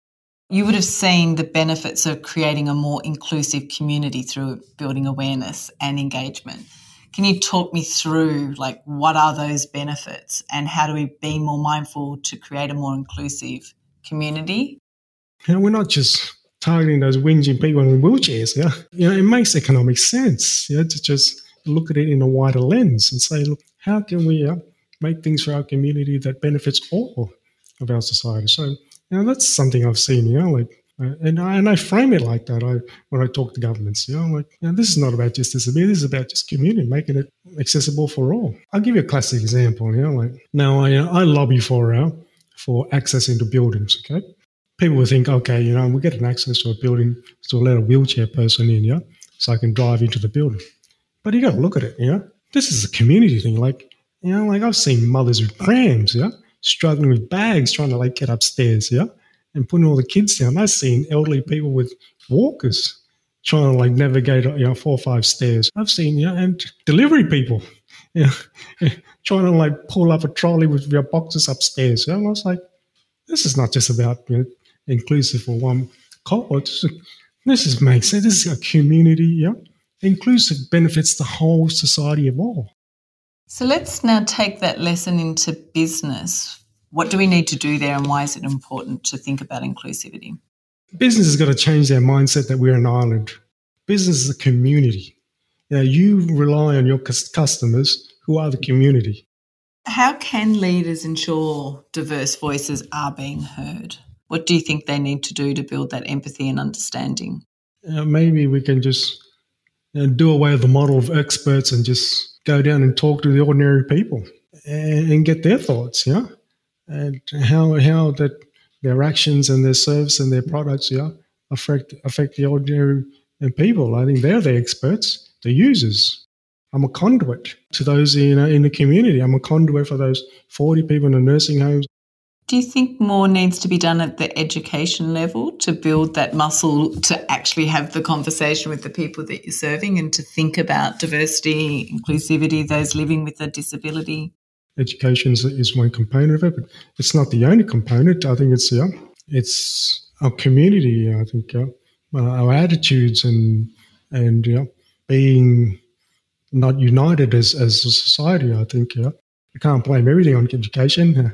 You would have seen the benefits of creating a more inclusive community through building awareness and engagement. Can you talk me through, like, what are those benefits and how do we be more mindful to create a more inclusive community? You know, we're not just targeting those whinging people in wheelchairs. Yeah, you know, it makes economic sense. Yeah, to just look at it in a wider lens and say, look, how can we uh, make things for our community that benefits all of our society? So, you know, that's something I've seen. You know, like, uh, and I and I frame it like that. I when I talk to governments, you know, like, you know, this is not about just disability. This is about just community, making it accessible for all. I'll give you a classic example. You know, like now I I lobby for uh, for access into buildings. Okay. People will think, okay, you know, we get an access to a building to let a wheelchair person in, yeah, so I can drive into the building. But you got to look at it, you know. This is a community thing. Like, you know, like I've seen mothers with prams, yeah, struggling with bags, trying to like get upstairs, yeah, and putting all the kids down. I've seen elderly people with walkers trying to like navigate, you know, four or five stairs. I've seen, yeah, and delivery people, yeah, trying to like pull up a trolley with their boxes upstairs. Yeah? And I was like, this is not just about, you know, inclusive for one cohort. This is makes sense. This is a community, yeah. Inclusive benefits the whole society of all. So let's now take that lesson into business. What do we need to do there and why is it important to think about inclusivity? Business has got to change their mindset that we're an island. Business is a community. You know, you rely on your customers who are the community. How can leaders ensure diverse voices are being heard? What do you think they need to do to build that empathy and understanding? Uh, maybe we can just you know, do away with the model of experts and just go down and talk to the ordinary people and, and get their thoughts, yeah, and how how that their actions and their service and their products, yeah, affect affect the ordinary people. I think they're the experts, the users. I'm a conduit to those you know, in the community. I'm a conduit for those forty people in the nursing homes. Do you think more needs to be done at the education level to build that muscle to actually have the conversation with the people that you're serving and to think about diversity, inclusivity, those living with a disability? Education is, is one component of it, but it's not the only component. I think it's yeah, it's our community. I think uh, our attitudes and and yeah, being not united as as a society. I think yeah, you can't blame everything on education.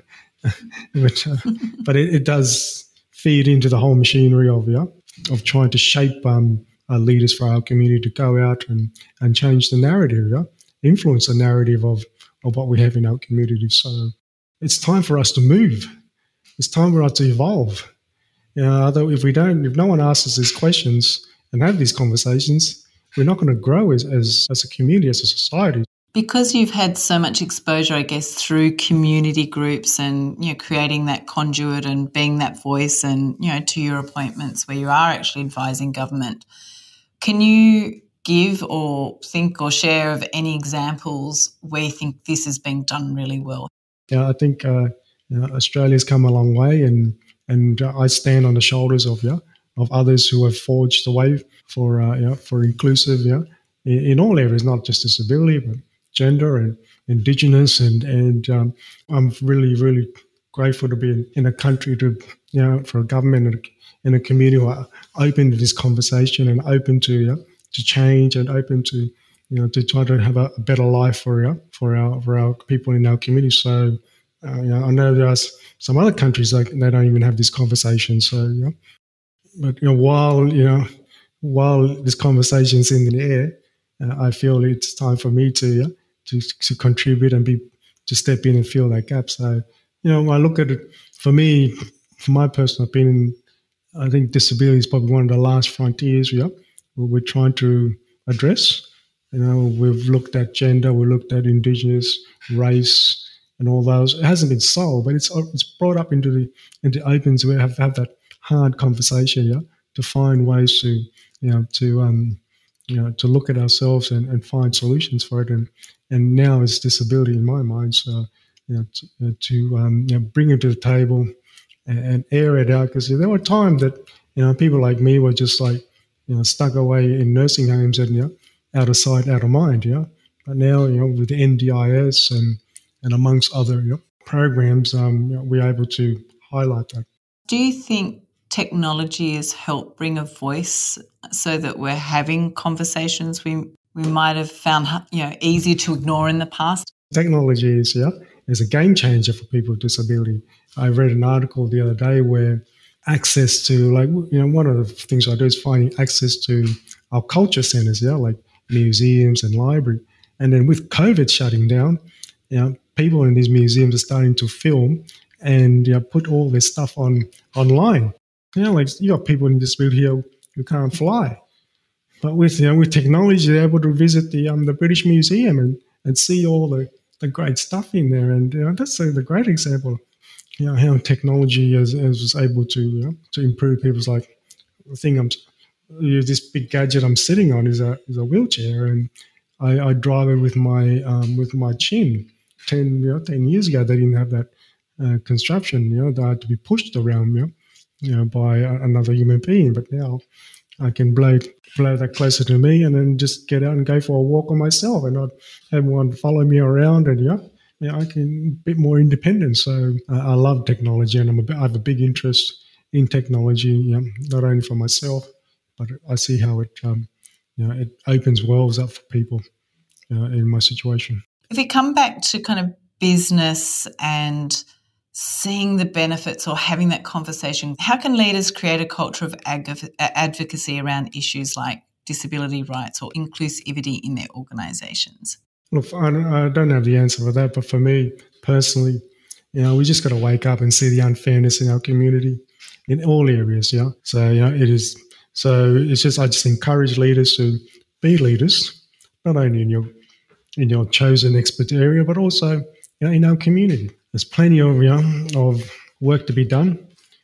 but uh, but it, it does feed into the whole machinery of yeah, of trying to shape um, our leaders for our community to go out and, and change the narrative, yeah? Influence the narrative of, of what we have in our community. So it's time for us to move. It's time for us to evolve. You know, although if we don't, if no one asks us these questions and have these conversations, we're not going to grow as, as, as a community, as a society. Because you've had so much exposure, I guess, through community groups and, you know, creating that conduit and being that voice and, you know, to your appointments where you are actually advising government, can you give or think or share of any examples where you think this has been done really well? Yeah, I think uh, you know, Australia's come a long way and and uh, I stand on the shoulders of yeah, of others who have forged the way for, uh, yeah, for inclusive yeah, in, in all areas, not just disability, but gender and Indigenous, and and um, I'm really really grateful to be in, in a country to you know for a government and a, and a community who are open to this conversation and open to you know, to change and open to you know to try to have a, a better life for you know, for our for our people in our community. So uh, you know, I know there are some other countries like they don't even have this conversation. So you know, but you know while you know while this conversation's in the air, uh, I feel it's time for me to. Yeah, To, to contribute and be to step in and fill that gap. So, you know, I look at it, for me, from my personal opinion, I think disability is probably one of the last frontiers yeah, where we're trying to address. You know, we've looked at gender, we've looked at Indigenous, race, and all those. It hasn't been solved, but it's it's brought up into the into open, so we have to have that hard conversation, yeah, to find ways to, you know, to um, you know, to look at ourselves and, and find solutions for it. And and now it's disability in my mind. So, you know, to, uh, to um, you know, bring it to the table and, and air it out. Because there were times that, you know, people like me were just like, you know, stuck away in nursing homes and, you know, out of sight, out of mind, yeah. But now, you know, with the N D I S and, and amongst other you know, programs, um, you know, we're able to highlight that. Do you think technology has helped bring a voice so that we're having conversations we we might have found, you know, easier to ignore in the past? Technology is, yeah, is a game changer for people with disability. I read an article the other day where access to, like, you know, one of the things I do is finding access to our culture centres, yeah, like museums and library. And then with COVID shutting down, you know, people in these museums are starting to film and, you know, put all their stuff on online. You know, like, you got people in disability here who can't fly. But with, you know, with technology, they're able to visit the um, the British Museum and, and see all the, the great stuff in there. And, you know, that's a, the great example, you know, how technology is, is able to, you know, to improve people's, like, the thing I'm, you know, this big gadget I'm sitting on is a is a wheelchair, and I, I drive it with my um, with my chin. Ten you know, ten years ago, they didn't have that uh, construction. You know, they had to be pushed around, you know, you know, by a, another human being. But now I can blow blow that closer to me, and then just get out and go for a walk on myself, and not have one follow me around. And yeah, yeah, I can a bit more independent. So uh, I love technology, and I'm a bit, I have a big interest in technology, you know, not only for myself, but I see how it, um, you know, it opens worlds up for people uh, in my situation. If we come back to kind of business and seeing the benefits or having that conversation, how can leaders create a culture of ag- advocacy around issues like disability rights or inclusivity in their organisations? Look, I don't, I don't have the answer for that, but for me personally, you know, we just got to wake up and see the unfairness in our community in all areas. Yeah, so you know, it is. So it's just I just encourage leaders to be leaders, not only in your in your chosen expert area, but also, you know, in our community. There's plenty of you know, of work to be done,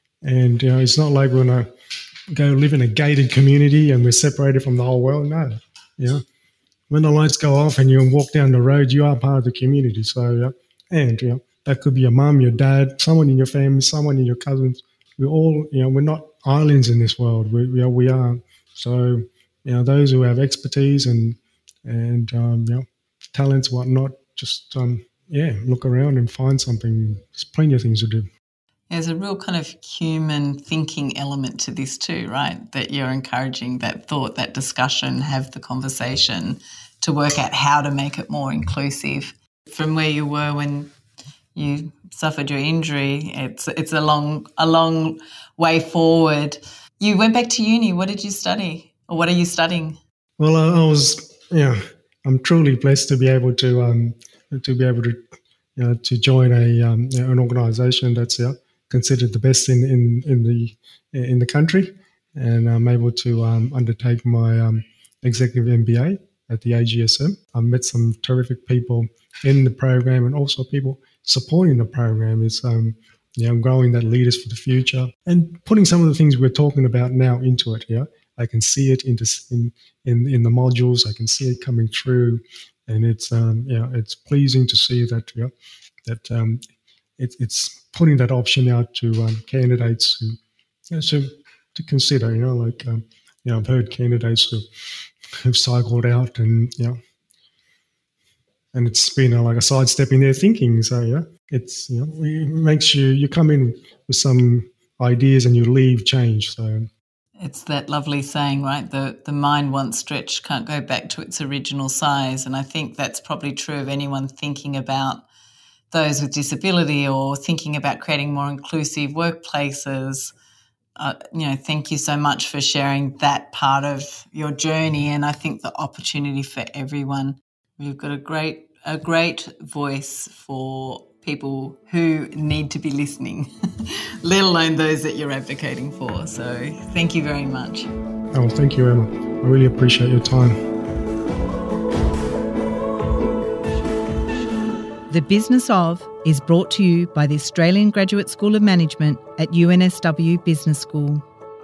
and you know, it's not like we're gonna go live in a gated community and we're separated from the whole world. No, you know, when the lights go off and you walk down the road, you are part of the community. So yeah, and you know, that could be your mum, your dad, someone in your family, someone in your cousins. We're all, you know, we're not islands in this world. We, we, are, we are. So, you know, those who have expertise and, and um, you know, talents, whatnot, just, um, yeah, look around and find something. There's plenty of things to do. There's a real kind of human thinking element to this too, right? That you're encouraging that thought, that discussion, have the conversation to work out how to make it more inclusive. From where you were when you suffered your injury, it's it's a long a long way forward. You went back to uni. What did you study, or what are you studying? Well, I, I was, yeah, I'm truly blessed to be able to um to be able to you know, to join a um, you know, an organisation that's yeah, considered the best in, in in the in the country, and I'm able to um, undertake my um, executive M B A at the A G S M. I've met some terrific people in the program, and also people supporting the program. Is um, you know, growing that leaders for the future and putting some of the things we're talking about now into it. Yeah, I can see it into in in in the modules. I can see it coming through, and it's um, yeah, it's pleasing to see that yeah, that um, it, it's putting that option out to um, candidates who, you know, so to consider. You know, like um, you know, I've heard candidates who who've cycled out, and you know. And it's been a, like a sidestep in their thinking. So, yeah, it's, you know, it makes you, you come in with some ideas and you leave change. So it's that lovely saying, right? The the mind once stretched can't go back to its original size. And I think that's probably true of anyone thinking about those with disability or thinking about creating more inclusive workplaces. Uh, you know, thank you so much for sharing that part of your journey. And I think the opportunity for everyone. You've got a great a great voice for people who need to be listening, let alone those that you're advocating for. So thank you very much. Oh, thank you, Emma. I really appreciate your time. The Business Of is brought to you by the Australian Graduate School of Management at U N S W Business School.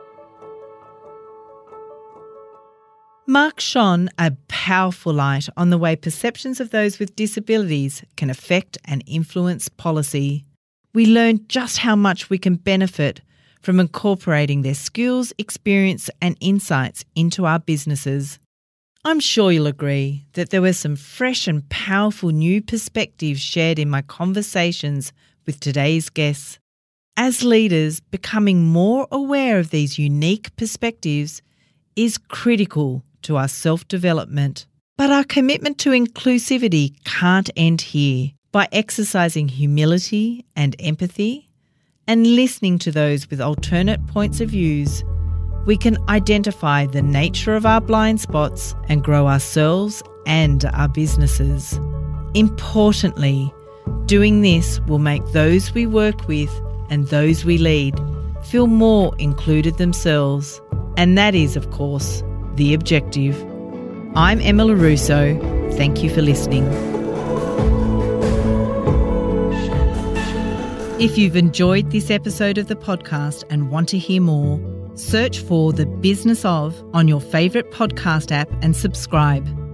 Mark shone a powerful light on the way perceptions of those with disabilities can affect and influence policy. We learned just how much we can benefit from incorporating their skills, experience and insights into our businesses. I'm sure you'll agree that there were some fresh and powerful new perspectives shared in my conversations with today's guests. As leaders, becoming more aware of these unique perspectives is critical to our self-development. But our commitment to inclusivity can't end here. By exercising humility and empathy and listening to those with alternate points of views, we can identify the nature of our blind spots and grow ourselves and our businesses. Importantly, doing this will make those we work with and those we lead feel more included themselves. And that is, of course, the objective. I'm Emma Lo Russo. Thank you for listening. If you've enjoyed this episode of the podcast and want to hear more, search for The Business Of on your favourite podcast app and subscribe.